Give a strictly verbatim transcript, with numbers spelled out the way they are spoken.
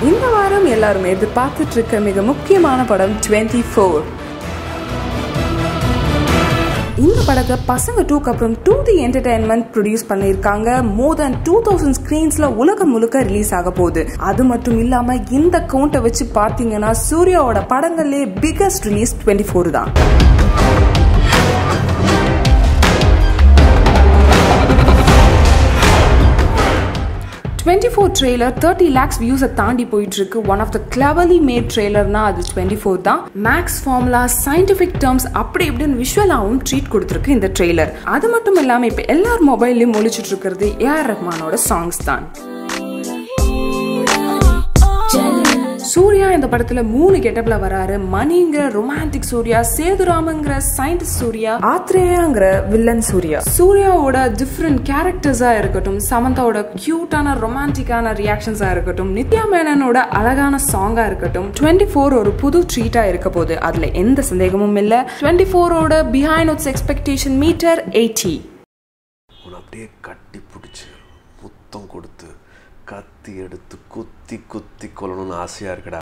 இந்த வாரம் எல்லாரும் எதிர்பார்த்துட்டு இருக்க மிக முக்கியமான படம் twenty-four. இந்த படத்தை பசங்க டூக்கு அப்புறம் டூ தி என்டர்டைன்மெண்ட் ப்ரொடியூஸ் பண்ணியிருக்காங்க. மோர் தென் டூ தௌசண்ட் ஸ்கிரீன்ஸ்ல உலகம் முழுக்க ரிலீஸ் ஆக போகுது. அது மட்டும் இல்லாம இந்த கவுண்டை வச்சு பார்த்தீங்கன்னா சூர்யாவோட படங்கள்லே பிகஸ்ட் ரிலீஸ் twenty-four தான். twenty-four trailer thirty lakhs views தாண்டி போயிட்டு இருக்கு. One of the cleverly made ட்ரெய்லர்னா அது twenty-four தான். மேக்ஸ் ஃபார்முலா, சயின்டிபிக் டேர்ம்ஸ் அப்படி இப்படின்னு விஷுவலாகவும் ட்ரீட் கொடுத்துருக்கு இந்த ட்ரெய்லர். அது மட்டும் இல்லாமல் இப்போ எல்லார் மொபைல்லையும் ஒழிச்சிட்டு இருக்கிறது ஏ ஆர் ரஹ்மானோட சாங்ஸ் தான். சூர்யா இந்த படத்துல மூணு கெட்டப்ல வராரு. மணிங்கிற ரொமான்டிக் சூர்யா, சேதுராமங்கிற சயின்டிஸ்ட் சூர்யா, ஆத்ரேயாங்கிற வில்லன் சூர்யா. சூர்யாவோட டிஃப்ரெண்ட் கேரக்டர்ஸா இருக்கட்டும், சமந்தாவோட கியூட்டான ரொமான்டிக்கான ரியாக்ஷன்ஸா இருக்கட்டும், நித்யா மேனனோட அழகான சாங்கா இருக்கட்டும், twenty-four ஒரு புது ட்ரீட்டா இருக்க போகுது. அதுல எந்த சந்தேகமும் இல்ல. twenty-four ஓட பிஹைண்ட் எக்ஸ்பெக்டேஷன் மீட்டர் eighty. அப்படியே கட்டி பிடிச்சி முத்தம் கொடுத்து கத்தி எடுத்து குத்தி குத்தி கொல்லணும்னு ஆசையா இருக்குடா.